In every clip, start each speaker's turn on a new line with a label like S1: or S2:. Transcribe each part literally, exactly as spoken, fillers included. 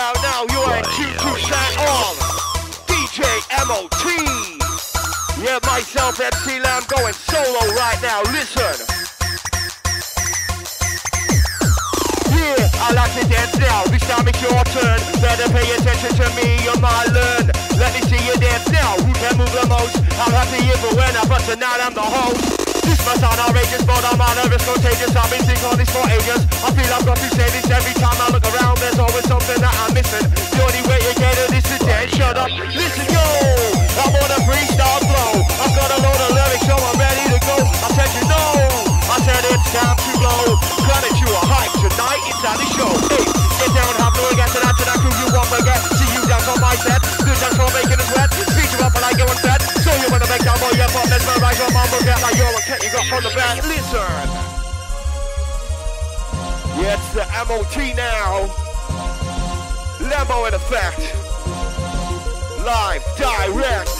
S1: right now, you ain't too too shine on. D J M O T. Yeah, myself, M C Lamb, going solo right now. Listen. Yeah, I like to dance now. This time it's your turn. Better pay attention to me, you might learn. Let me see you dance now. Who can move the most? I'm happy if or when I but tonight I'm the host. This must sound outrageous, but I'm on nervous, contagious. I've been thinking on this for ages. I feel I've got to say this every time I look around. There's always something that I'm missing. The only way you get it is to dance. Shut up, listen, yo. I'm on a freestyle flow. I've got a load of lyrics, so I'm ready to go. I said you know, I said it's time to blow. Got it, you a hype tonight. It's at the show. Hey, get down, have no gas, and after that crew you won't forget. See you dance on my set. Good dance for making it wet. Beat you up and I go and fed. So you wanna make down boy, yeah, but mesmerize your mom will get like you're a cat you got from the band. Listen. Yeah, it's the M O T now. Lambo in effect. Live, direct.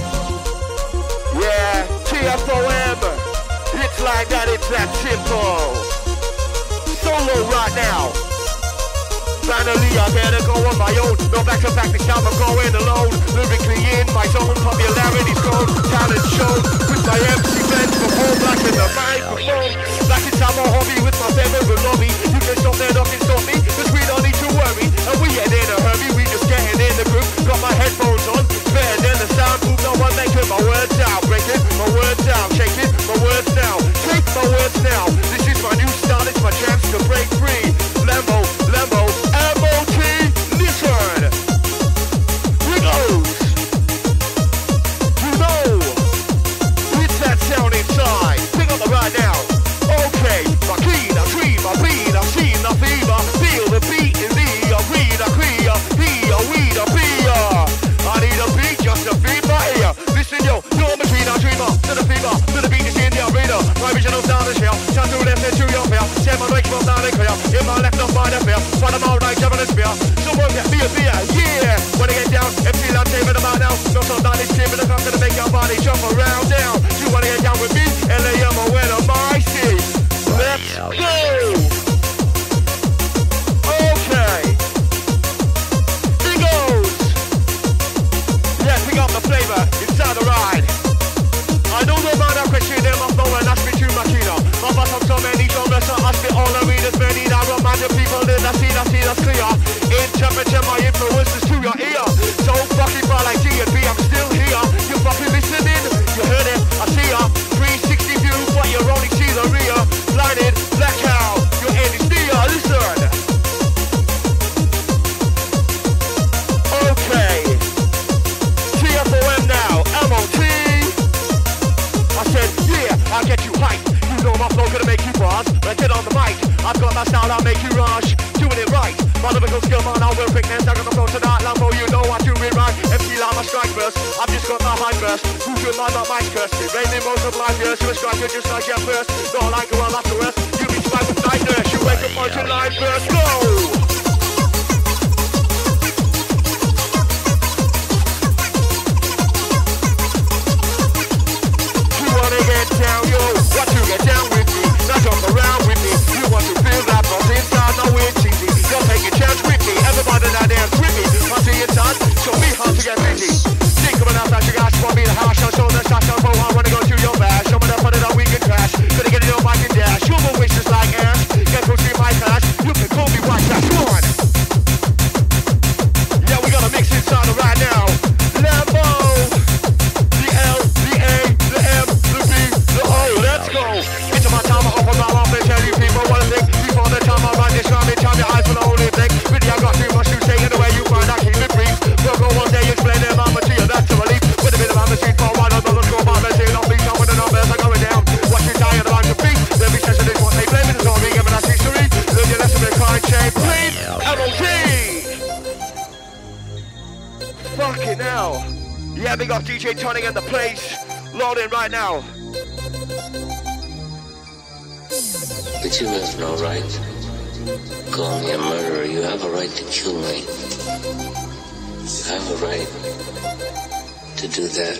S1: Yeah, T F O M. It's like that, it's that simple. Solo right now. Finally, I better go on my own. No back to back, this time I'm going alone. Lyrically in my zone, popularity's grown. Talent shown with my M C friends from home, black in the microphone. Back inside my hobby with my favorite lobby. You can stop there, don't stop me, cause we don't need to worry. And we ain't in a hurry, we just getting in the groove. Got my headphones on, better than the sound proof. No one making my words out, breaking my words out, shaking my words now. Take my words now. This is my new start, it's my chance to break free. Lambo, Lambo. M O T, listen. Here goes. You know, it's that sound inside. Pick up the right now. Okay, my key, I dream, I beat, I see, I fever. Feel the beat in the arena, clear. He, a weed, a beer. I need a beat just to feed my ear. Listen, yo, you're my dream, I dreamer. To the fever, to the beat is in the arena. My original sound is here. Time to listen to your fear. Set my legs from down and clear. In my left, not by the fear. Find them all right, jumping and spear. Someone get me a beer, yeah. When I get down, M C Lamb saving them out now. No so down, it's giving the cock to make your body jump around down. You wanna get down with me? L A M O N M I C. Let's go. Okay. Here goes. Yeah, pick up the flavor inside the ride. I know the man I question them off no and ask me too much either. My boss on so many genres, so I spit all the readers many. I remind the people in the scene, I see that's clear. In temperature, my influence is to your ear. So fucking far like G and B, I'm still here. You fucking listening? You heard it, I see ya. three sixty view, but you only see the rear. Blinded, blackout, your end is near. Listen. Okay. T F O M now, M O T. I said, yeah, I'll get you hyped. You know my flow gonna make you buzz. Let's get on the mic. I've got my style, I'll make you rush. Doing it right. My lyrical skill, man, I will quickness. I got the flow tonight, Lambo, you know I do it right. M C Lamb, I strike first. I've just got my high burst. Who should mind not my curse? It rained in most of life years. You a striker just like your first. Not like a well after us. You be spiked with night nurse. You wake up on your line first. Go! Down, yo, want to get down with me, now jump around with me. You want to feel that buzz inside, no it's easy. You'll take a chance with me, everybody now dance with me. I see it done, show me how to get busy. Think of an outside, you guys want me to hash. I'll show the shots, I'll go, I wanna go to your bash. Show me to put it on, we can crash. Gonna get it on, I can dash. Your wish is like ash, get to see my cash. You can call me white trash, come on. Yeah, we gotta mix inside it right now. Lambo, the L, the A, the M, the B. Let's go. Into my time, I open my mouth and tell you people what I think. Before the time I write this rhyme, time your eyes will only blink. Really, I got too much to say in the way you find I keep it brief. We'll go one day, explain them, I'm a to you, that's a relief. With a bit of amnesty for one another, score by the scene. I'll be some with the numbers are going down. Watch you die and around your feet. Every session is what they blame it, it's all me, giving us history. Learn your lesson with kind shame, please. M O T. Fucking hell. Yeah, we got D J Tony in the place. Loading right now.
S2: But you have no right. Call me a murderer. You have a right to kill me. You have a right to do that.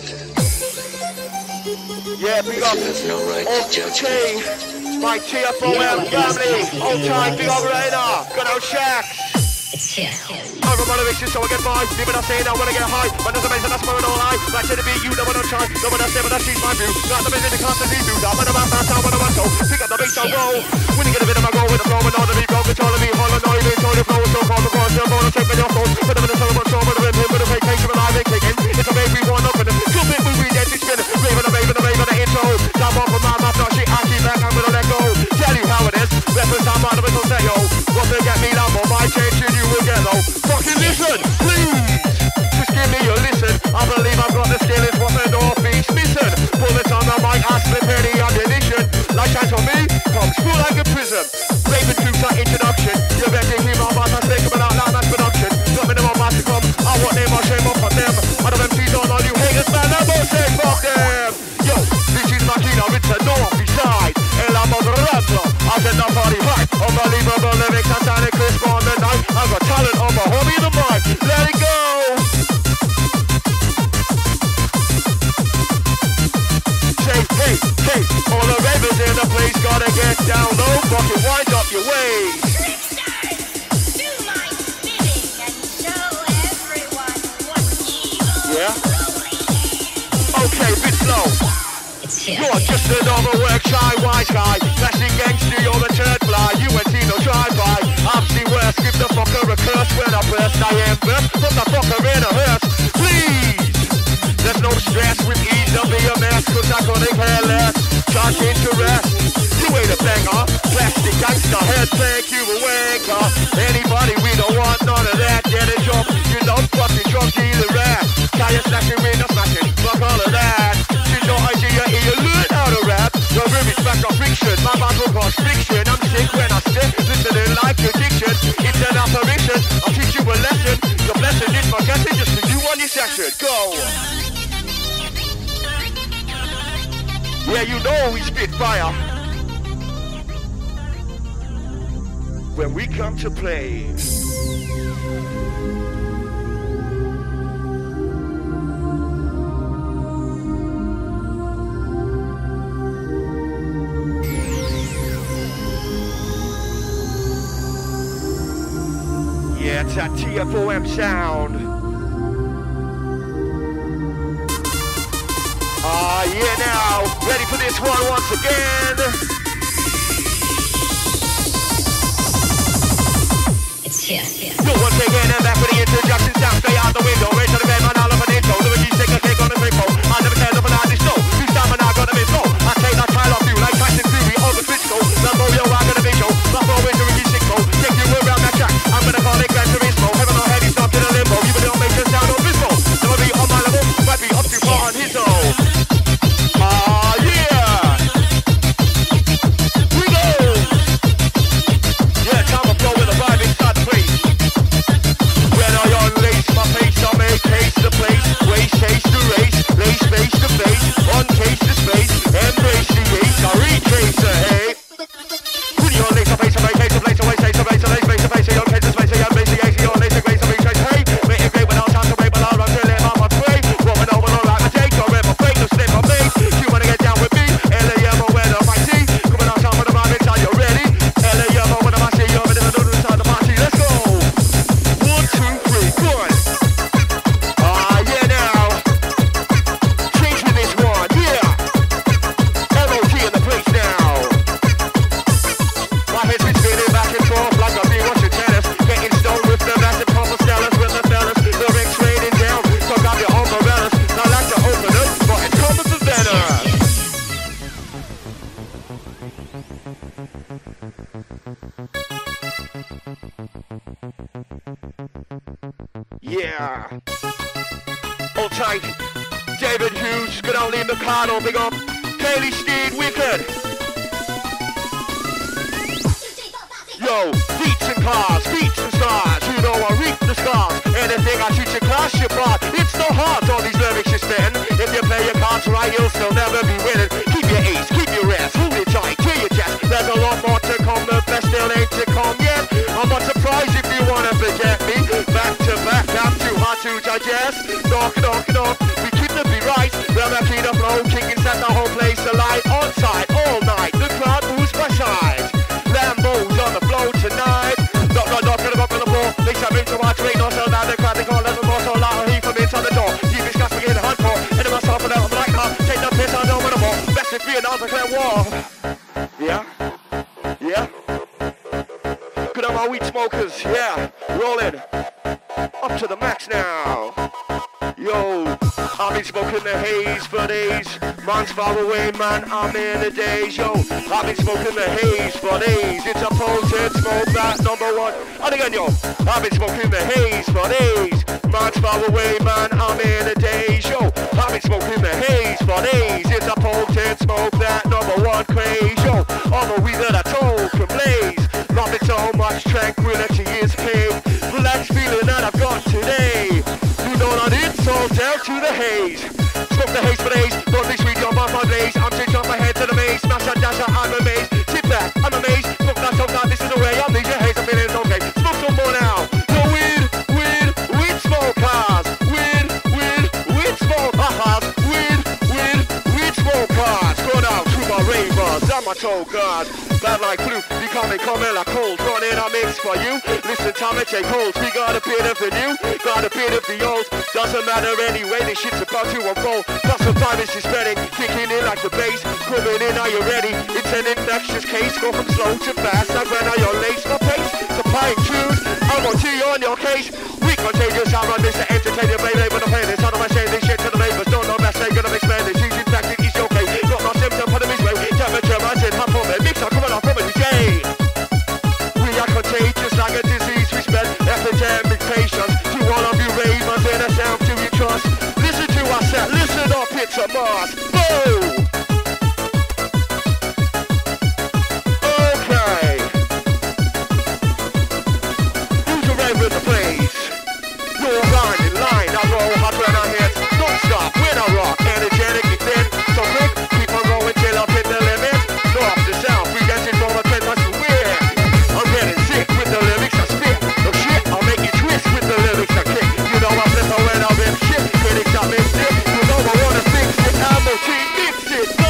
S1: Yeah, big up.
S2: You have no right to judge me.
S1: My T F O M family. Old time, big up right now. Good old Shaq.
S3: It's here.
S1: I'm a motivation, so I get by. Even I say I wanna get high. But there's a reason that's where it all lie. Back to the beat, you know what I'm trying. No one else say, but I see my view. Got the vision, the constantly do. I'm on the back, fast, I'm on the one, so pick up the bass, I'll roll. When you get a bit of my go with the flow, and all the beat, go control of me, hold on, no, you control the flow, so call the cross, you're gonna take me off, put them in the soul, but show me the rip, with the vacation, and I'm kicking. It's a baby one up in the two bit movie, that's it's spinning. Raving, the raving, the raving, the intro. Come off of my mouth, no shit, I keep back, I'm gonna let go. Tell you how it is, reference, I'm on the whistle, say yo. What they get me down for my change, you will get though. Fucking listen, please. Just give me a listen. I believe I've got the skill, it's what the northeast missing. Bullets on the mic, I slip any ammunition. Light shines on me, comes through like a prism. Raving truth like introduction. You better hear my voice, I say coming out like mass production. Coming in my mouth to come, I want them, I shame up on them. I don't M Cs on all you haters, man, I'm gonna say fuck them. Yo, this is my kino, it's a northeast side. El amo de rapper, I get the party hype. Unbelievable lyrics, I sound it crisp on the night. I've got talent on my homie the mic. Let it go. Say, hey, hey, all the ravers in the place gotta get down low. Fucking wind up your waist.
S3: Do my bidding and show everyone what's evil.
S1: Yeah? Okay, bit slow.
S3: It's here.
S1: You're just another work shy wise guy. Flashing gangster, you're a turd fly. You ain't seen no drive-by. I've seen worse, give the fucker a curse. When I burst, I am burst. Put the fucker in a hearse. Please! There's no stress with ease, I'll be a mess. Cause I couldn't care less. Charge interest. You ain't a banger. Plastic gangster, head take you a wanker. Anybody, we don't want none of that. Get a job, you know, fucking drug dealer rat. Tire slashing, we no smashing. Fuck all of that. No idea, you learn how to rap. Your lyrics back on friction. My mouth will cause friction. I'm sick when I sit, listening like addiction. It's an apparition. I'll teach you a lesson. Your blessing is my guessing. Just for you on your section. Go. Yeah, you know we spit fire when we come to play. Yeah, it's that T F O M sound. Ah, uh, yeah, now, ready for this one once again.
S3: It's here, here.
S1: Yo, once again, I'm back with the introduction sound. Stay out the window, raise to the bed, man, all of an intro. The rookies take a cake on the rainbow. I never tell them about this show. You stamina, I got a bit slow. I take that trial off you like Tyson Fury over Frisco. Lambo, yo, I got a big show. Lambo is a rookie six-o. Take you around that track. I'm gonna call it Gran Turismo. Heaven or hell, he's up in a limbo. You will make your sound on Bismo. Never be on my level, might be up too far on his own. Ah, yeah! We go! Yeah, time to flow with a vibe inside the place. When I unlace my pace, I make haste the place. Race, chase the race, lace face to face. On case the space, embrace the ace. I retrace the hate. When you unlace my pace, I make haste the place. Away, chase the race, lace face to face. On case the space, I embrace the ace. On lace the grace, I retrace the hate. Make it great without time to break, but I'll run till it on my way. Rolling over, all like my day. Don't rip my fake, no slip my face. You wanna get down with me? L A M O when I'm I see. Coming out time for the rhyme, are you ready? L A M O when I'm I see. You're ready to do the side of the party. Let's go. One, two, three, good. Ah, yeah, now. Change with this one, yeah. M O T in the place now. My head's been spinning back and forth like I've been watching tennis. Getting stoned with the massive proper stellars with the fellas. The ring's raining down, so grab your umbrellas. I like to open up, but it's coming to better. Yeah. Hold tight. David Hughes, good old Lee McConnell, big up. Kaylee Steed, Wicked. Yo, beats and cars, beats and stars. You know I reap the scars. Anything I teach in class, you part. It's so hard, all these lyrics you spin. If you play your cards right, you'll still never be winning. Keep your ace, keep your rest, hold it tight, clear your chest. There's a lot more to come, the best still ain't to come yet. I'm not surprised if you wanna forget me. Back to back, I'm too hard to digest. Knock, knock, knock, we keep the beat right. Well, I keep the flow, king and set the whole place alight. On side, all night, the crowd moves by side. Lambos on the flow tonight. Knock, knock, knock, knock, knock on the floor. Makes that ring to my train, not Vietnam's declare war. Yeah, yeah. Good on my weed smokers, yeah. Rolling up to the max now. Yo, I've been smoking the haze for days. Man's far away, man, I'm in the days. Yo, I've been smoking the haze for days. It's a potent smoke, that number one. And again, yo, I've been smoking the haze for days. Man's far away, man, I'm in the days. Yo, I've been smoking the haze for days. It's a potent smoke, that number one craze. Yo, all the weed that I told can blaze. Love it so much, tranquility is king. Relax feeling that I've got today. You know that it's all down to the haze. Smoke the haze for days, don't be sweet, jump off my blaze. I'm sitting off my head to the maze, smash that dash, I'm amazed. Sit back, I'm amazed. Smoke that, smoke that, this is the way. I'm leaving haze, I'm feeling okay. Smoke some more now. Yo, weed, weed, weed smokers. Weed, weed, weed smokers. Weed, weed, weed smokers. Go down to my ravers and my toe guards. Bad like flu, you coming, coming like cold. Running a mix for you. Listen, Tommy, take holds. We got a bit of the new, got a bit of the old. Doesn't matter anyway, this shit's about to unfold. Plus the virus is spreading, kicking in like the bass. Coming in, are you ready? It's an infectious case. Go from slow to fast. I ran out your lace for pace. Supplying tunes, I'm on T on your case. We contagious, I run this to entertain you, baby. When I'm playing this, how do I say this shit to the neighbors? Don't know best, they gonna expand it. She's infected, it's okay. Got my symptom, put him his way. Temperature rising, hot from it. Mix, I'm coming off from it, D J. We are contagious like a disease. We spread epidemic patients to all of you ravers in a sound to you trust. Listen to our set, listen up, it's a must. Boom! Okay. Who's a rave in the place? You're line in line, I roll hot when I hit. Don't stop when I rock, energetic and thin. So quick, keep on going till I hit the limit. North to south, we dancing from a ten plus weird. I'm getting sick with the lyrics I spit. Oh shit, I'll make you twist with the lyrics I kick. You know I flip when I rip shit. Critics I mix it. You know I wanna fix it. I'm O T, mix it. Go!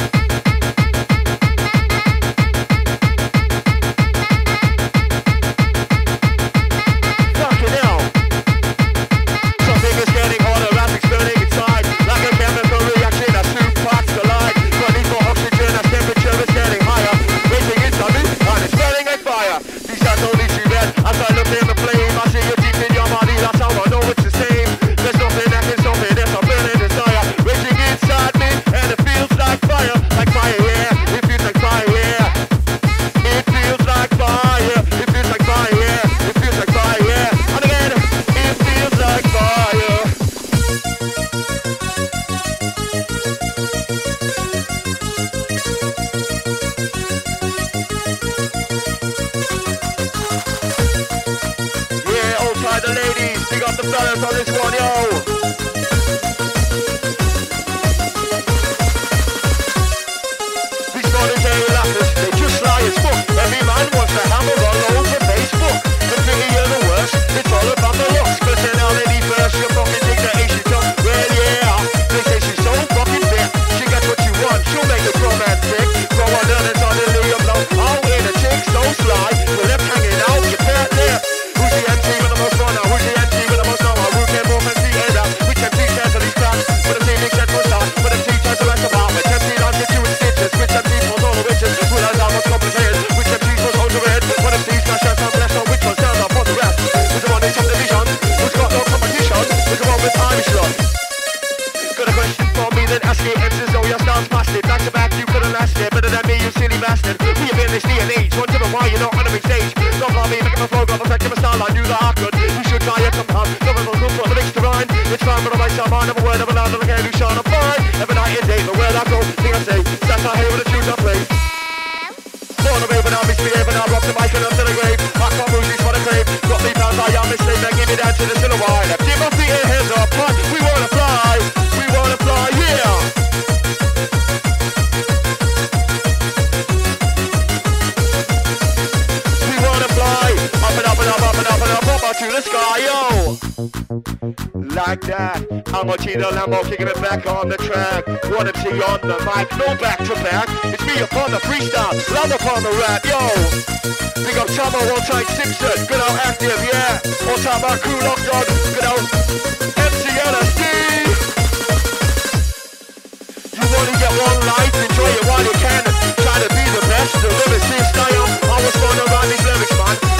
S1: Fucking hell. Something is getting harder as exploding inside. Like a chemical reaction as two parts collide. Running for oxygen as temperature is getting higher. Racing inside me and it's burning like fire. These guys only see red as I look in the flame. I see you deep in your body, that's how I know it's the same. There's nothing that can stop it, there's a burning desire. Raging inside me and it feels like fire. Like fire, yeah, it feels like fire, yeah. It feels like fire, it feels like fire, yeah. It feels like fire, yeah. And again, it feels like fire. Yeah, hold tight the ladies, big up the fellas on this one, yo. These modern day rappers, they just lie as fuck. Every man wants to hammer all over Facebook. The pity you're the worst, it's all about the looks. Personality first, your fucking dignity tough. Well, yeah, they say she's so fucking fit. She gets what you want, she'll make it romantic. Throw on her and suddenly you blow. Oh, in a chick, so sly. Your lip hanging out, your pet lip. Who's the M C with the most fun now? Who's the M C with the most power? Who can move and see it out? Which M C says to these cracks? With a team except for start. With a team tries to rest about. Which M C don't get you in stitches? Which M C pulls all the witches? Who knows how much complicated? Which M C was hold your head? What M C smash us some less on which one stands up for the rest? Who's the one in top division? Who's got no competition? Who's the one with Irish love? Got a question for me, then ask it. M Cs, oh, your style's past it. Back to back, you couldn't last it. Better than me, you silly bastard. We have been this day and age. Wondering why you're not on a big stage. Don't love me, making my flow, got effective a style. I knew that I could. You should try it somehow. No one will look for the mix to rhyme. It's fine, but I write some mind. Never word of a loud, never care who shine. I'm fine. Every night and day, but where I go, thing I say. That's how I hear the tunes I play. Born a rave and I'm misbehaving. I rock the mic and I'm still a grave. I can't move these for the crave. Got me pounds, I am mislave. Now give me that to the still a while. Keep my feet and hands up, man. We wanna fly. We wanna fly, yeah. We wanna fly. Up and up and up, up and up and up, up, up to the sky, yo. Like that, I'm a Gino Lambo kicking it back on the track. One M C on the mic, no back to back. It's me upon the freestyle, love upon the rap, yo. Big up Tomo, all tight Simpson, good old active, yeah. All time our crew locked on, good old M C L S D. You only get one life, enjoy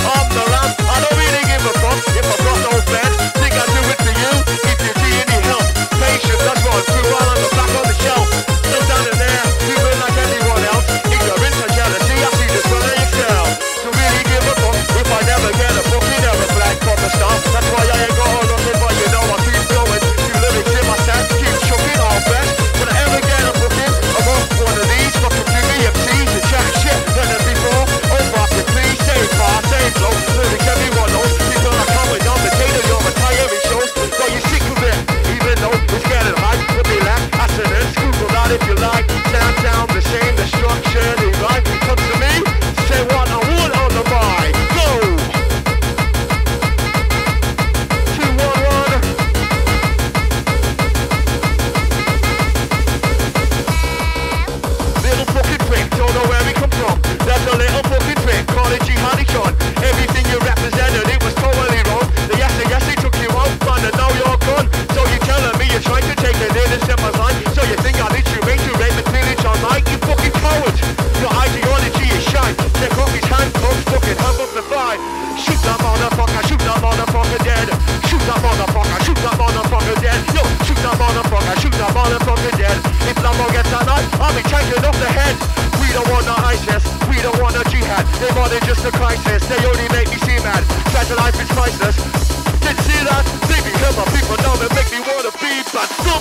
S1: I'm the lamb. I don't really give a fuck if I've got no fans. Think I do it for you if you need any help. Patience, that's what I'm through while on the back on the shelf. Still standing there, feeling like anyone else. Ignorance and jealousy, I see this when I excel. To really give a fuck if I never get a fucking never flag from the start. That's why I ain't got on nothing, but you know I keep going. Few lyrics in my set, keep chucking all best. When I ever get a booking, I'm off one of these fucking Q B M Cs and chat shit. When there's before, oh fuck it, please say far, say slow. Lyrics everyone knows, people are coming on the data, you're retiring shows. Got you sick of it, even though it's getting high. With me lack, accidents, Google that if you like. Sound down the same destruction, they right. Come to me, say what I want on the mic. Go! Two, one, one. Little fucking prick, don't know where we come from. That's a little fucking prick, call it jihadi Sean. Everything you represented, it was totally wrong. The yes, the yes, they took you out, man, and now you're gone. So you telling me you're trying to take it in and step aside. So you think I let you make you rate the feelings on night? You fucking coward. Your ideology is shine. Take off his handcuffs, fucking hung up the vibe. Shoot that motherfucker, shoot that motherfucker dead. Shoot that motherfucker, shoot that motherfucker dead. Yo, shoot that motherfucker, shoot that motherfucker dead. If Lambo gets that knife, I'll be tanking off the head. We don't want no ISIS, we don't want no jihad. They more than just a crisis, they only make me see mad. Try to life is priceless. Didn't see that? Baby, hear my people now, they make me wanna be bad. Stop!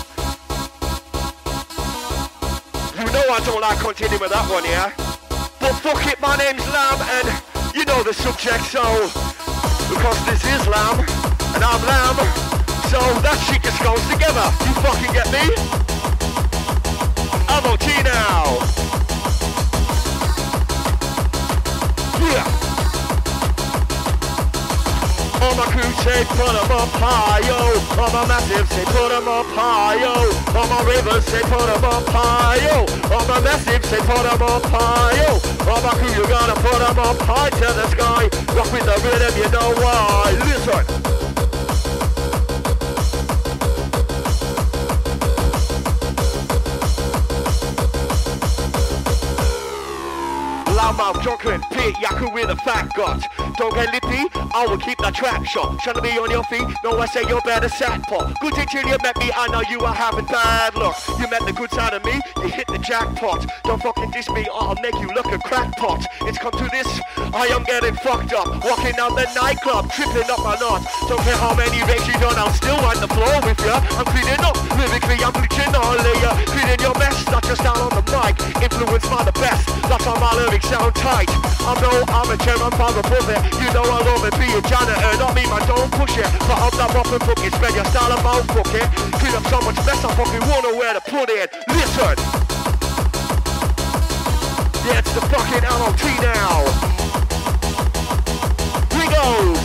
S1: You know I don't like continuing with that one, yeah? But fuck it, my name's Lamb, and you know the subject, so... Because this is Lamb, and I'm Lamb, so that shit just goes together. You fucking get me? I'm O T now. Yeah. All my crew say put 'em up high, yo. All my massive say put 'em up high, yo. All my ravers say put 'em up high, yo. All my massive say put 'em up high, yo. All my crew, you gotta put 'em up high to the sky. Rock with the rhythm, you know why. Listen. Loudmouth, drunken, pit, yaku with a fat gut. Don't get lippy, I will keep that trap shot. Trying to be on your feet, no I say you're better sat pot. Good day till you met me, I know you are having bad luck. You met the good side of me, you hit the jackpot. Don't fucking diss me or I'll make you look a crackpot. It's come to this, I am getting fucked up. Walking down the nightclub, tripping up my knot. Don't care how many rakes you done, I'll still wipe the floor with ya. I'm cleaning up, lyrically I'm bleaching all layer. Cleaning your mess, not just down on the mic. Influenced by the best, that's how my lyrics sound tight. I'm no amateur, I'm far above it. You know I'll only be a janitor, not me man, don't push it. But I'm that rough and book it, spread your style about book it. Clean up so much mess, I fucking wonder where to put it. Listen! Yeah, it's the fucking M O T now. Here goes!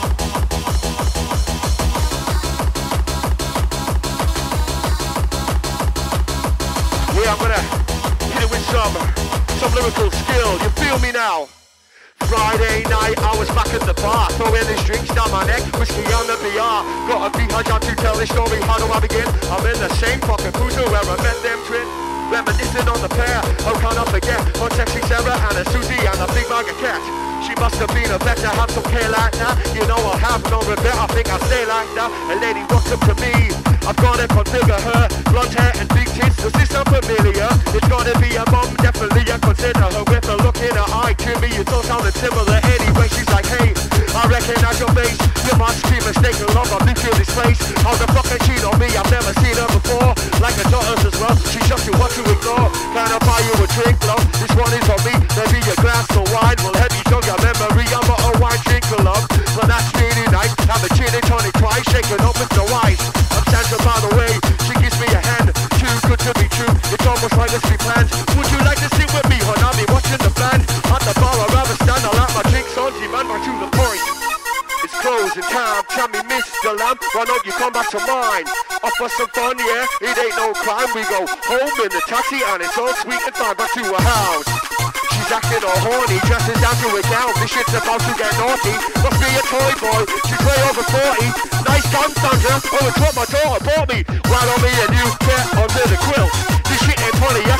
S1: Yeah, I'm gonna hit it with some, some lyrical skill. You feel me now? Friday night, I was back at the bar, throwing these drinks down my neck, whiskey on the B R. Got a beehive to tell this story, how do I begin? I'm in the same fucking cruiser where I met them twin. Reminiscing on the pair, how can I forget? On sexy Sarah and a Susie and a big bag of cat. She must have been a vet to have some care like that. You know I have no regret, I think I stay like that. A lady walks up to me, I've gotta configure her. Blonde hair and big tits, does this sound familiar? It's gotta be a mom, definitely I consider her. With a look in her eye to me, you don't sound similar anyway. She's like, hey, I recognize your face. You must be mistaken, love, I've been through this place. How the fuck has she on me? I've never seen her before. Like her daughters as well, she's just you what to ignore. Can I buy you a drink, love? This one is on me, maybe a glass of wine will help you jog your memory. I'm not a wine drinker, love, but that's really nice. Have a gin and tonic twice, shaking up with no ice. I'm Sandra, by the way, she gives me a hand. Too good to be true, it's almost like it's planned. Would you like to sit with me, hon? I'll be watching the band. At the bar, I'd rather stand, I like my drinks on demand, right to the point. It's closing time, tell me Mister Lamb, why don't you come back to mine? Offer some fun, yeah, it ain't no crime. We go home in the taxi and it's all sweet and fine. Back to her house, she's acting all horny, dresses down to her gown. This shit's about to get naughty, must be a toy boy, she's way over forty. Nice gun, Sandra, oh it's what my daughter bought me. Why don't me and you get under the quilt? This shit ain't funny, yes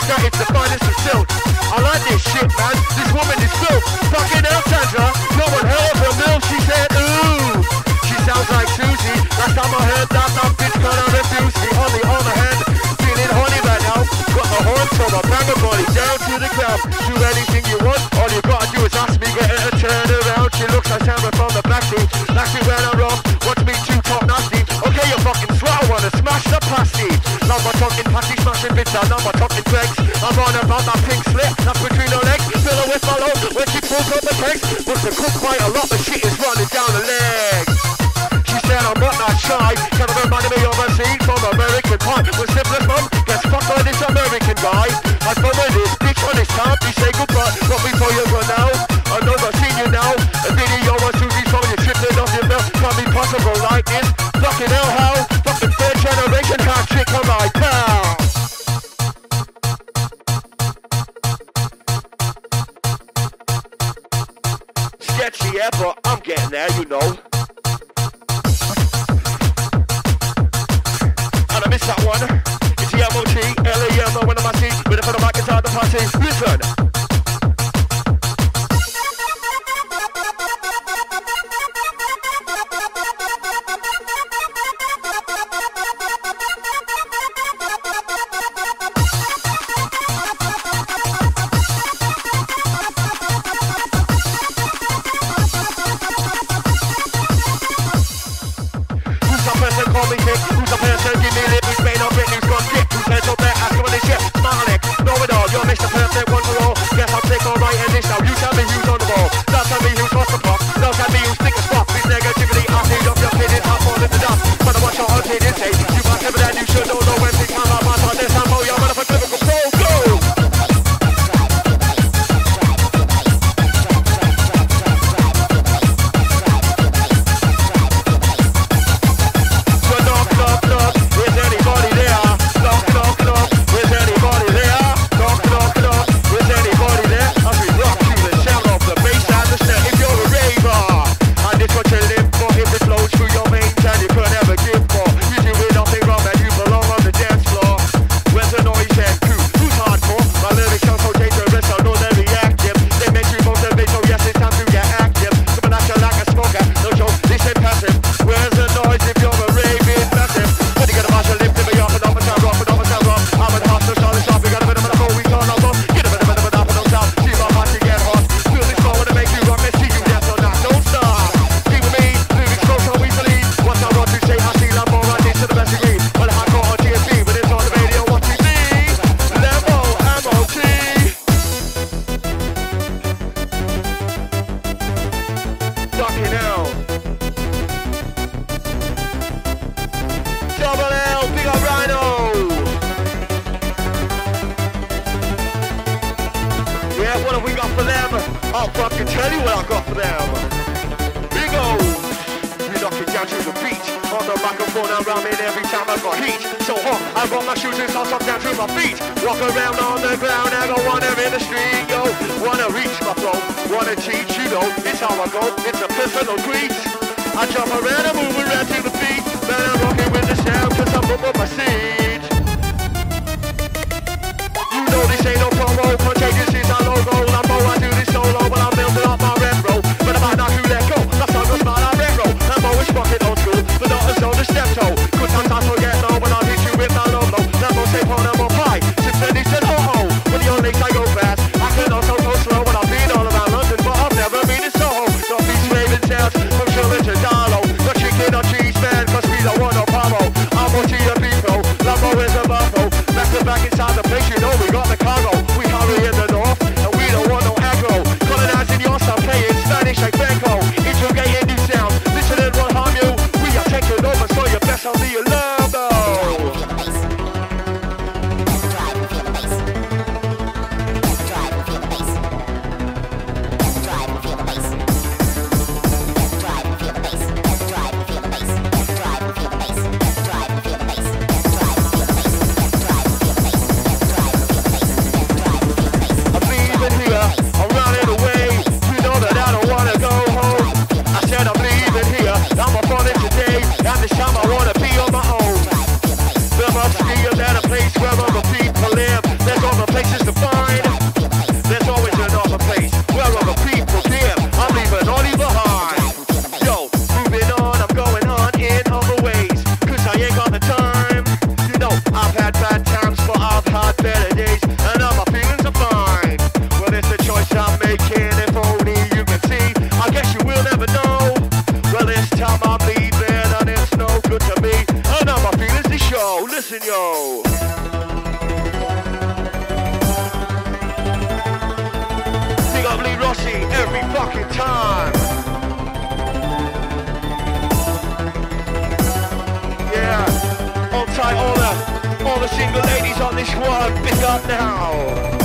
S1: that it's the finest of silk. I like this shit, man. This woman is filth. Fucking hell, Sandra. No one heard her milk. She said, ooh. She sounds like Susie. Last time I heard that, that bitch kind of refused me. On the other hand, feeling horny right now. Got the horn, so I bang her body down to the ground. Do anything you want. All you gotta do is ask me, get her to turn around. She looks like Sandra from the backseat. Like it when I'm wrong. Watch me too talk nasty. Okay, you fucking swell. Wanna smash the pasty. Now my talking pasty, smashing bits out. Now my talking dregs. I'm on about that pink slip. That's between her legs. Fill her with follow. When she pulls up the text. Must have cooked quite a lot. The shit is running down the legs. She said I'm not that shy. Kind of reminded me of a scene from American Pie. When Simplest Mum gets fucked by this American guy. I spun with this bitch on his time. You say goodbye. But before you go now, I know I've seen you now. A video of Susie's from you tripping off your belt. Can't be possible like this. Fucking hell, how? Fucking third generation hard chick on my pal. Sketchy, yeah, but I'm getting there, you know. And I missed that one. It's the M O T, L A M, when I'm at sea. Ready for the mic inside the party. Listen. Call me Nick, who's the person, give me lip, who's made up it, who's got kick, who's heads up there, ask him on this shit, smile it, know it all, you're Mister Perfect, one for all, guess I'll take all right in this now, you tell me who's on the ball, don't tell me who's off the block, don't tell me who's thick as fuck, this negativity, I'll feed up your opinions, I'll fall into dust, but I watch your opinions say, you must never that you should know, know when things come out, on this time, oh, you're a typical pro, go! I'll fucking tell you what I got for them. Big O, we knock it down to the beat. On the microphone I'm rhyming every time I got heat. So hot, I roll my shoes and start down to my feet. Walk around on the ground, I go on there in the street, yo. Wanna reach my flow, wanna teach, you know. It's how I go, it's a personal tweet. I jump around and move around to the beat. Man, I'm rocking with the sound cause I'm up on my seat. You know this ain't no promo, Contagious is our logo. Lambo, I do this solo when I'm building up my rep roll. But I might not do that go, that's how I smile I retro. Lambo is fucking old school, but not as old as Steptoe. Good times I forget low when I hit you with my low low. Lambo say on I'm on high, since then he said ho ho. When you're late I go fast, I can also go slow. When I've been all around London, but I've never been in Soho. Not these raving sounds from Shilling to Darlow. Not chicken or cheese man, cause we don't want no pavo. I'm on T F B Pro, Lambo is a buffalo. Back to back inside the place, you know we got the cargo. We hurry in the north, and we don't want no aggro. Colonizing your stuff, playing Spanish like Franco. Integrating new sounds, listening won't harm you. We are taking over, so you best on the alarm though. Where other people live, there's other places dancing, yo. Big up Lee Rossi every fucking time. Yeah, hold tight all the, all the single ladies on this one, big up now.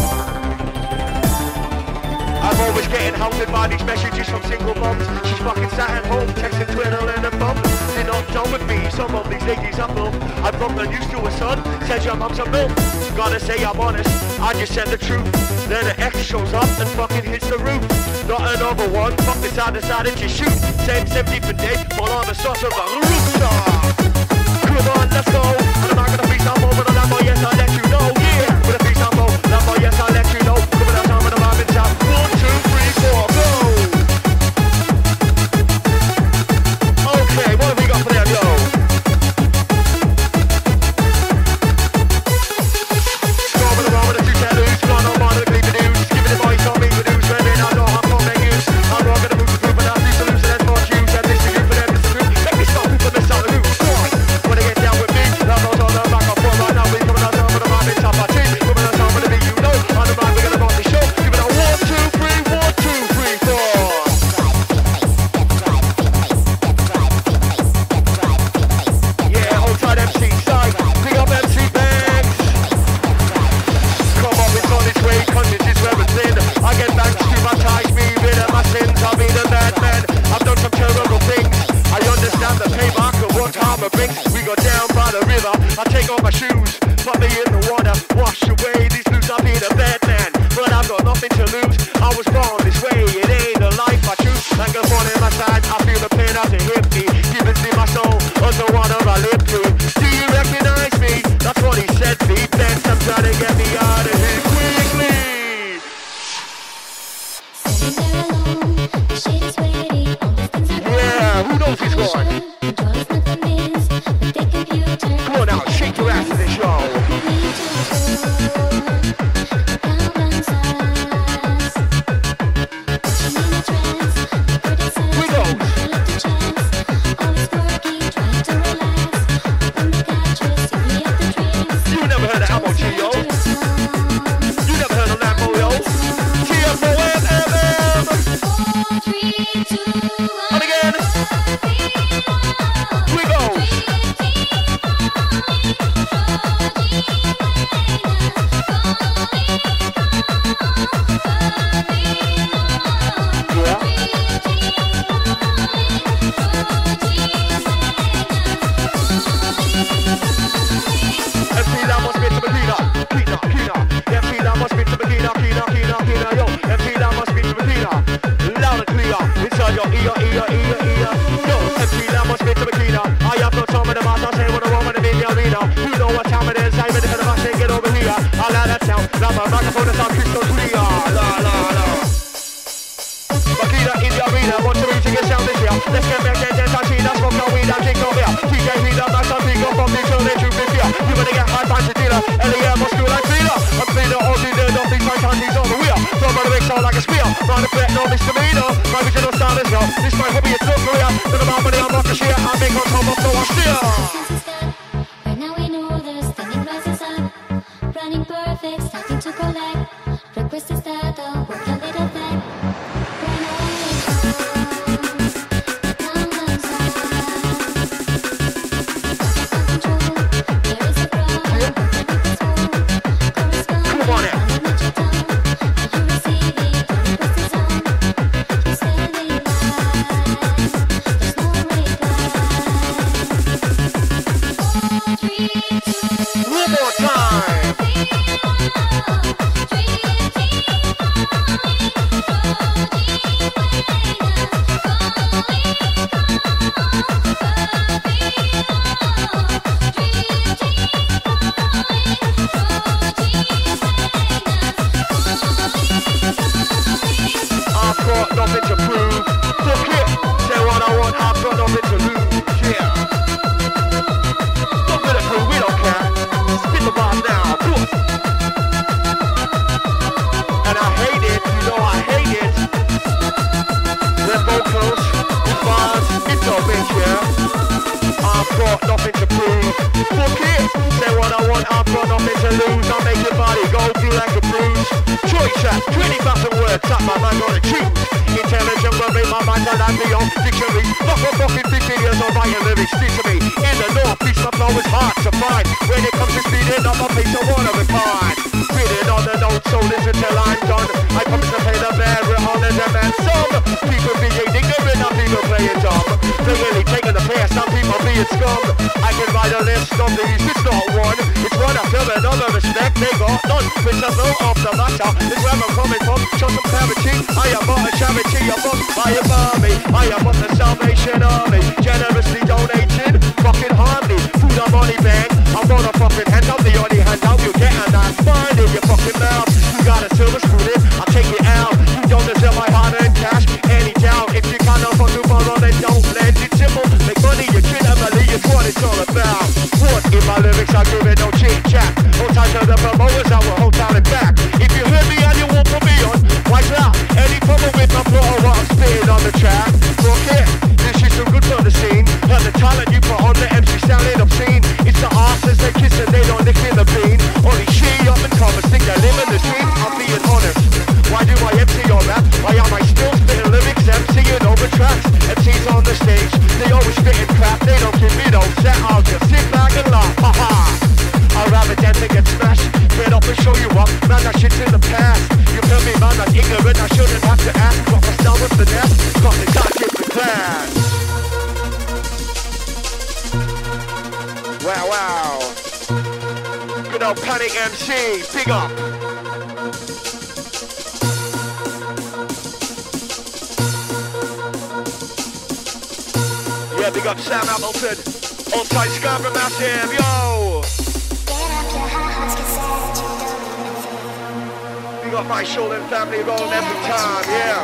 S1: I'm always getting hounded by these messages from single moms. She's fucking sat at home, texting Twitter and a bum. They're not done with me, some of these ladies are full. I've gotten used to a son, says your mom's a milk. Gotta say I'm honest, I just said the truth. Then the X shows up and fucking hits the roof. Not another one, fuck this, I decided to shoot. Same empty for day, fall on the sauce of a rooftop. Come on, let's go. And I'm not gonna be some over the Lambo, yes, I'll let you know. Yeah, with a piece of more Lambo, yes, I'll let you know. Come on, I'm with a vibe in town. One, two, three, four, go. Okay, what have we got for them, yo? Score with a roll with a two tattoos. Gone on one of the clean the news. Give me the voice on me with news. Ready, I know I'm not making use. I'm not gonna move the group and I'll do solution. That's more cues. And this is you for them, this is you. Make me stop for this out of who. When they get down with me, love goes on the back of four right now. We coming out down for the vibe in top of two. Coming out down for the beat, you know. On the vibe, we're gonna rock the show. Give it a one, two, three, one, two, three, four. Yeah, hold tight M C side. Big up M C Banks. Come on, it's on its way. Conscience is where it's in. I get back to my ties, me rid of my sins. I'll be the madman. I've done some terrible things. I understand the payback of what karma brings. We go down by the river. I take off my shoes, put me in the water, wash away these blues. I'll be the bad man, but I've got nothing to lose. I was born this way, it ain't the life I choose. Anger born in my side, I feel the pain as it hit me. Give it to my soul, also one of I live to. Do you recognize me? That's what he said, me. Then I'm trying to get me out of here quickly. Yeah, who knows he's gone? Come on now, shake your ass to this show. We go. You never heard of Lambo, yo. You never heard of Lambo, yo. T F O M M M. And again. We go. You know what time it is, I'm in the head of my shit, get over here. I like that sound, now my microphone is on crystal clear. La la la. Makina in the arena, want to reach get sound this year. Let's get back and dance, I see that smoke, no weed, I drink no beer. T J Healer, master figure from the children to be fear. You better get high fancy dealer, L E M must do like cleaner. I'm cleaner, all the dead, nothing like handies on the wheel. Throw by the big sound like a spear. Round the bet, no misdemeanor. My original style is yo. This my hobby, it's no career. None of my money, I'm not the share. I make on top of no one steer.
S4: Perfect, starting to collect. Request is that I'll work a little back. When I comes, down the side. Control, there is a problem. Correspond,
S1: come on in.
S4: you receive it, the request is on. You said it lies, there's no reply. Three, two,
S1: one more time. I've got nothing to prove. Fuck it, say what I want, I've got nothing to lose. Yeah. Nothing to prove, we don't care. Spit the bars now. Cool. And I hate it, you know I hate it. The vocals, the bars, it's a bitch, yeah. I've got nothing to prove. Book it. Say what I want, I've got nothing to lose. I'll make your body go through like a bruise. Choice track, twenty thousand words, up my mind, gotta choose. Intelligent will make my mind and beyond dictionary. Fuck a fucking fifty years of writing lyrics, stick to me. In the north, east, my flow is hard to find. When it comes to speeding up, I pace a one of a kind. Reading on the notes, so listen till I'm done. I promise to play the bearer on the demand. Some people being ignorant, some people playing dumb. They're really taking the piss, some people being scum. I can write a list of these, it's not one. It's one after another, respect they got none. Which I know of the matter is where I'm coming from. Show some clarity, I am not a charity, I'm not, I am army. I am what the Salvation Army. Generously donated, fucking hardly. Food and money bank, I'm not a fucking handout. The only handout you get and that's fine in your fucking mouth. You got a silver spoon in, I'll take it out. You don't deserve my hard-earned cash, any doubt. If you can't afford tomorrow, then don't lend. It's simple, make money, you treat family, it's what it's all about. What in my lyrics, I give it no chit-chat. Hold tight to the promoters, I will hold down and back. If you heard me and you won't put me on, watch out. Any problem with my flow or what I'm spitting on the track? Look here, this is some good for the scene. And the talent you put on the M C sounding obscene. It's the arses they kiss and they don't lick in the bean. Only she up and comers think they live in the scene. I'm being honest. Why do I M C on rap? Why am I still spitting lyrics, MCing over tracks? M Cs on the stage, they always spitting crap. They don't give me no set, I'll just sit back and laugh. Ha ha. I'd rather than to get smashed. Get up and show you up, man, that shit's in the past. You feel me, man, I'm ignorant, I shouldn't have to ask. Got my style with the nest, got the got different class. Wow, wow. Good old Panic M C, big up. Yeah, big up Sam Hamilton. Old tight Scarborough Massive, yo! We got my shoulder and family rolling every time, yeah.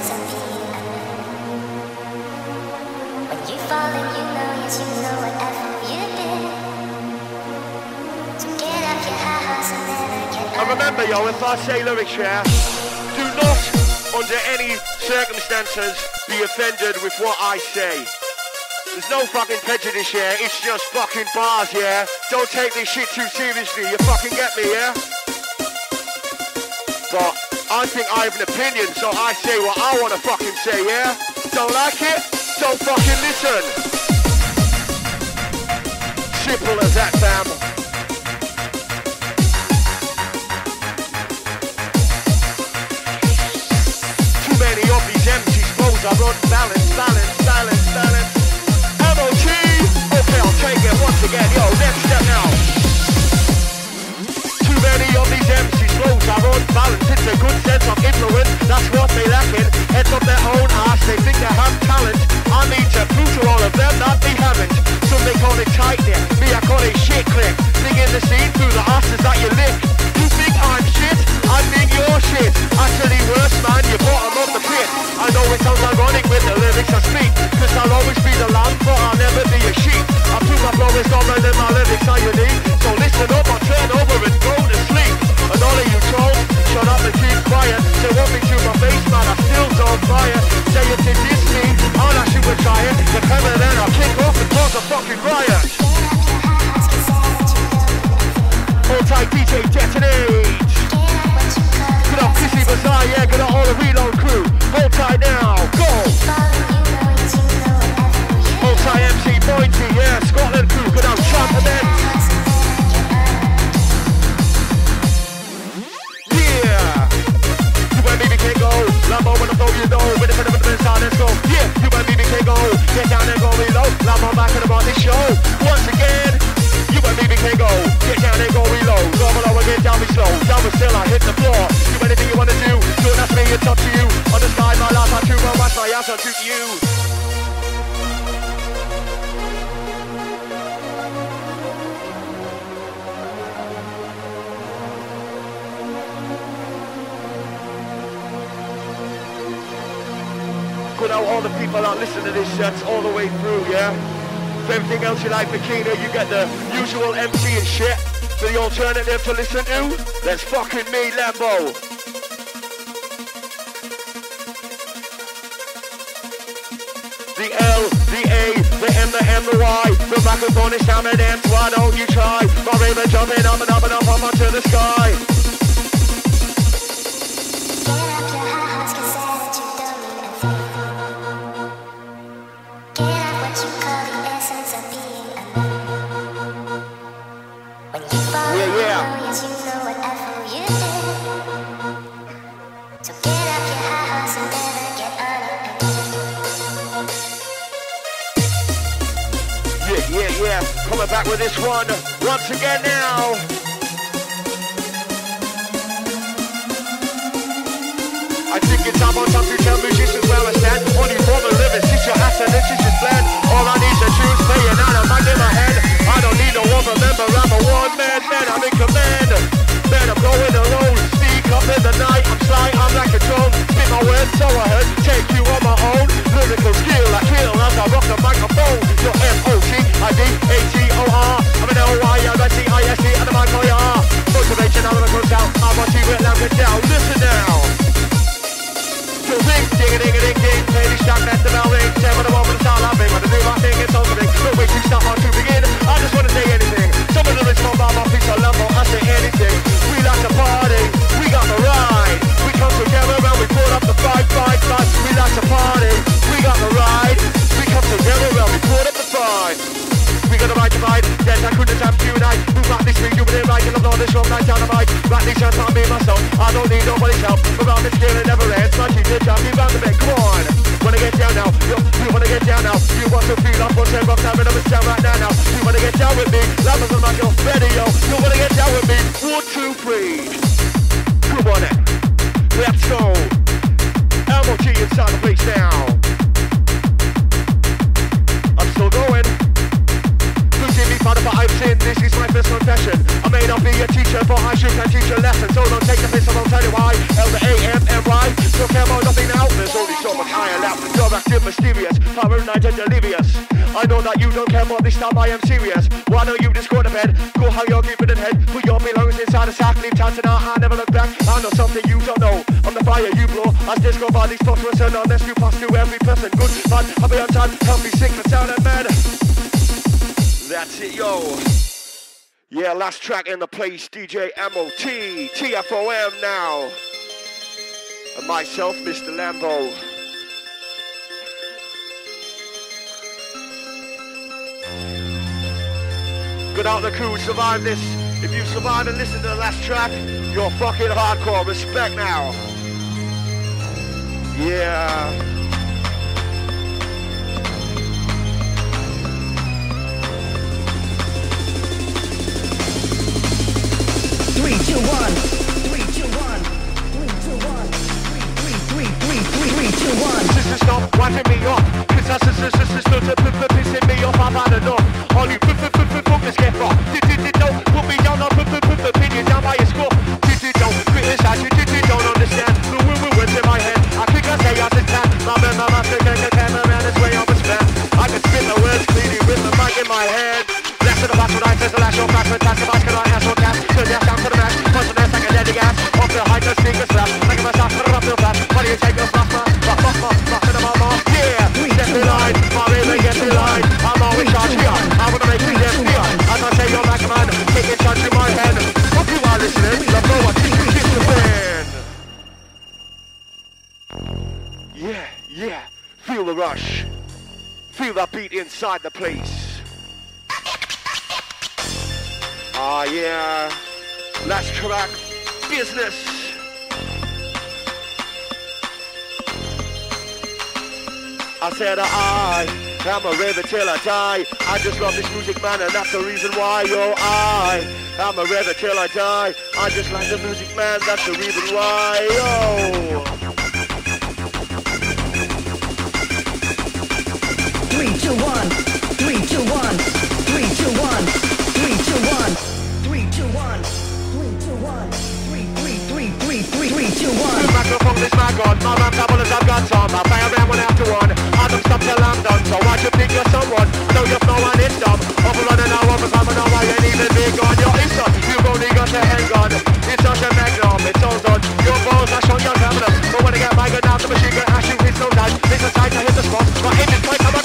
S4: When you fall and you know, yes, you know whatever you did. So get up your high horse and then get
S1: And remember, yo, if I say lyrics, yeah, do not, under any circumstances, be offended with what I say. There's no fucking prejudice here, it's just fucking bars, yeah? Don't take this shit too seriously, you fucking get me, yeah? But I think I have an opinion, so I say what I want to fucking say, yeah? Don't like it? Don't fucking listen. Simple as that, fam. Too many of these M Cs flows are unbalanced, balance, balance, balance. M O T! Okay, I'll take it once again, yo, next step now. Too many of these M Cs flows are unbalanced. It's a good sense of influence, that's what they lacking. Heads up their own ass, they think they have talent. I need to prove to all of them that they haven't. Some they call it tight knit, me I call it shit click. Digging the scene through the asses that you lick. You think I'm shit? I think you're shit. Actually worse, man, you're bottom of the pit. I know it sounds ironic with the lyrics I speak, cause I'll always be the lamb, but I'll never be a sheep. I prove my flow is stronger than my lyrics are unique. So listen up, I'll turn over and go to sleep. And all of you trolls, shut up and keep quiet. Say what me to my face, man, I still don't fire. Say it to diss me, I'll actually we're trying. The camera then I'll kick off and cause a fucking riot. Hold tight, D J Detonate. Good old Chrissy Bazaar, yeah, good old all the reload crew. Hold tight now, go. Hold tight M C Pointy, yeah, Scotland crew, good old Trump and then. Yeah. You and me, we can't go. Lambo when I blow you know. With the front of the sound, let's go. Yeah, you and me, we can't go. Get down and go reload. Lambo back on the body show. Once again. You and me, we can't go. Get down and go reload. Normal low again, down me slow. Down me still, I hit the floor. Do anything you wanna do. Do it, that's me, it's up to you. On the sky, my life, I true, my watch, my ass, I shoot you. Good out all the people that listen to this set all the way through, yeah? For everything else you like Bikini, you get the usual M C and shit. So the alternative to listen to, that's fucking me, Lambo. The the L, the A, the M, the M, the Y. The microphone is jamming in, why don't you try? My raven jumping up and up and up, up onto the sky. Yeah, yeah. Yeah, yeah, yeah. Coming back with this one once again now. I think it's about time to tell musicians where I stand. Only for the lyrics, teach your ass and this is just blend. All I need to choose, playing out a mic in my head. I don't need no other member, I'm a one-man man, I'm in command. Man, I'm going alone, speak up in the night. I'm sly, I'm like a drone. Spit my words so I heard, take you on my own. Lyrical skill, I kill as I rock the microphone. You're M O T I D A T O R. I'm an L Y R S E I S E and I'm a Y R. Motivation, I'm gonna go down. I want you with loud get down. Listen now. Yo, ring, ding a ding a ding ding. Play this track, let the bell ring. Tell me the one with the style I've been. When I do my thing, it's opening. No way to start or to begin. I just wanna say anything. Some of the rich from my piece of lumber, I say anything. We like to party, we got the ride. We come together and we put up the fight, fight, fight. We like to party, we got the ride. We come together and we put up the fight. We got the right to fight, yes I couldn't have to unite. Move like this week, you would right, and I'm not this wrong night down the mic. Right these hands on me myself, I don't need nobody's help. Around this skill it never ends, my team is jumping round the bed, come on. Wanna get down now, you, you wanna get down now. You want to feel up, what's that rock time, and I'm down right now now. You wanna get down with me, lovers on my girl, ready yo. You wanna get down with me, one, two, three. Come on then, let's go. M O T inside the place now. I'm still going. Forgive me, Father, but I've sinned. This is my first confession. I may not be a teacher, but I should can teach a lesson. So don't take the piss, I won't tell you why. L the A M N Y. Don't care about nothing now. There's only so much I allow. You're active, mysterious, paranoid and delirious. I know that you don't care, but this time I am serious. Why don't you just go to bed? Go hang your keep in head. Put your belongings inside a sack. Leave town tonight, I never look back. I know something you don't know. I'm the fire you blow. As this go by these phosphorus and unless you pass through every person. Good, fun, happy on time. Help me sing the sound and man. That's it, yo. Yeah, last track in the place, D J M O T, T F O M now. And myself, Mister Lambo. Good out the crew, survive this. If you survive and listen to the last track, you're fucking hardcore. Respect now. Yeah.
S5: Three, two, one. Three, two, one. Three, two, one. Three, three, three, three, three, two, one.
S1: Sister, stop wiping me off. Cause I sister, sister, still to p p pissing me off. I've had enough. All you p p p p fuckers get off. Did did did don't put me down. I'll p p p p pin you down by your score. Did did don't criticize you. Did did don't understand. The woo woo words in my head. I think I say I just can. My man, my master can get camera man. It's way on the span. I can spit the words cleanly with the mic in my head. Less of the back when I says the last short back. Fantastic back. Can I ask what gas? Turn your down to the max. Punch the next like a dead gas. Off the height, the sneaker slap. Like a massage, put it up real fast. Why do you take your fast man? Fuck, fuck, fuck, fuck, fuck, fuck, fuck. Yeah, step in line. My baby, get in line. I'm always charged here. I wanna make you deaf here. As I say, you're like a man. Taking charge in my head. Hope you are listening. Love no one. Kiss you, kiss the fan. Yeah, yeah. Feel the rush. Feel that beat inside the place. Ah, yeah. Last track. Business. I said I am a river till I die. I just love this music, man, and that's the reason why. Yo, I am a river till I die. I just like the music, man, that's the reason why. Yo.
S5: Three, two, one. Three, two, one. Three, two, one. Three, two, one. Three, two, one. Three, two, one. Three, three, three, three, three, three, two, one.
S1: The microphone is my god. My rap double as I've got some. I play around one after one. I don't stop till I'm done. So why you think you're someone? No, you're no one, it's dumb. Overrunning now, overcoming now. I ain't even big on your insult. You've only got your handgun. It's such a magnum. It's all done. Your balls are showing your cabinet. But when I get my gun out, the machine gun, I shoot his no dice. It's a sight, I hit the spot. My aim is right, I'm a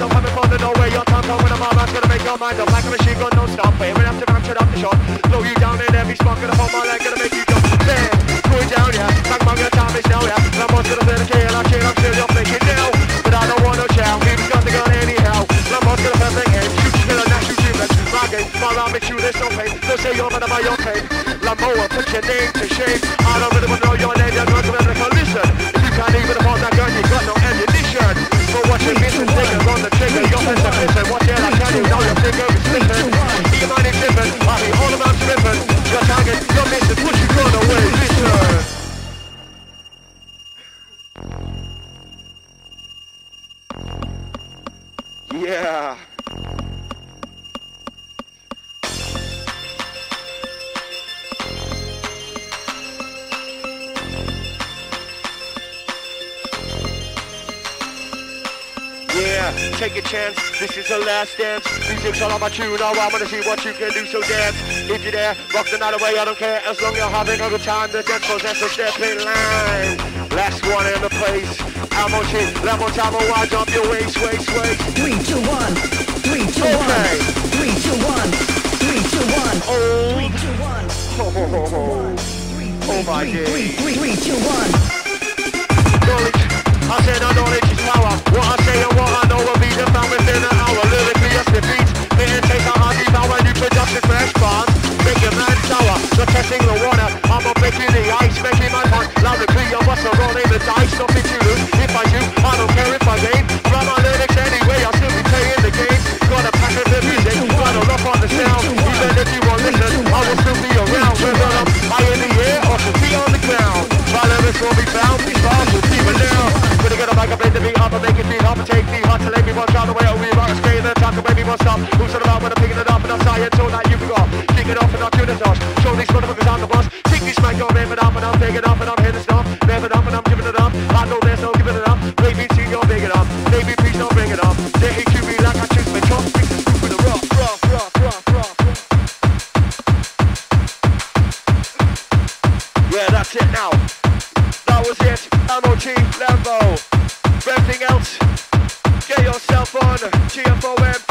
S1: I'm coming from the nowhere. Your tongue come when I'm out, gonna make your mind up like a machine gun, no stop. Baby, after I'm shut up the shot. Blow you down in every spot, gonna hold my leg, gonna make you jump. Bam, pull it down, yeah. Talk about your time is now, yeah. And I'm gonna play the kill, I'm chill, I'm chill, you're faking now. But I don't want no chow, keep got the gun anyhow. I'm gonna play the game, shoot, kill, and that's you dreamless. My game, my rhyme makes you, there's no pain. Don't say you're better by your pain. Lamoa, put your name to shame. I don't really want to know your name, you're not gonna make a listen. If you can't even afford that gun, you got no ammunition. So watch your missing fingers on the trigger, your hands are missing. Watch it, I tell you, now your finger is slipping. Your mind is different, I be all about tripping. Your target, your mission, push you gone away, listen. Yeah. Yeah, take a chance, this is the last dance. Music's all about you, now I wanna see what you can do, so dance. If you're there, rock the night away, I don't care. As long as you're having a good time, the dance floor's that's a step in line. Last one in the place. I'm on shit, level time, oh, I jump your waist, waist, waist.
S5: Three, two, one. Three, two,
S1: Okay.
S5: one. Three, two, one. Three, two, one.
S1: Oh,
S5: Three, two, one.
S1: oh, oh, oh, oh.
S5: Three,
S1: Oh my
S5: three,
S1: days.
S5: three, three, three, two, one.
S1: Knowledge, I said no knowledge is power. What I say and what I know will be the found within an hour. Lyrically, yes, the beats. It and take a hard devour. New production, fresh bars. Make your man sour. Not testing the water. I'm not making the ice. Making my heart lyrically. I must have rolling the dice. Nothing to lose. If I do, I don't care if I gain. Run my lyrics anyway. I'll still be playing the game. Got a pack of the music. Got a rough on the sound. Even if you won't listen, I will still be around. Whether I'm high in the air or to be on the ground. My lyrics will be found. These bars will keep it down. Gonna get a mic, I play the beat up and make it feel hard to take me hard to let me one shot away. Oh, we rock a screen and talk away me one stop. Who's it about when I'm picking it up and I'm silent so that you forgot. Kick it off and I'll tune it off. Show these motherfuckers on the bus. Take these smack your rev it up and I'm taking it up and I'm hitting stuff. Rev it up and I'm giving it up. I know there's no giving it up. Baby, see you're big it up. Baby, please don't bring it up. They hate you me like I choose my chopsticks and scoop it rough, rough, rough, rough, rough. Yeah, that's it now. That was it. M O T Lambo. For everything else, get yourself on T F O M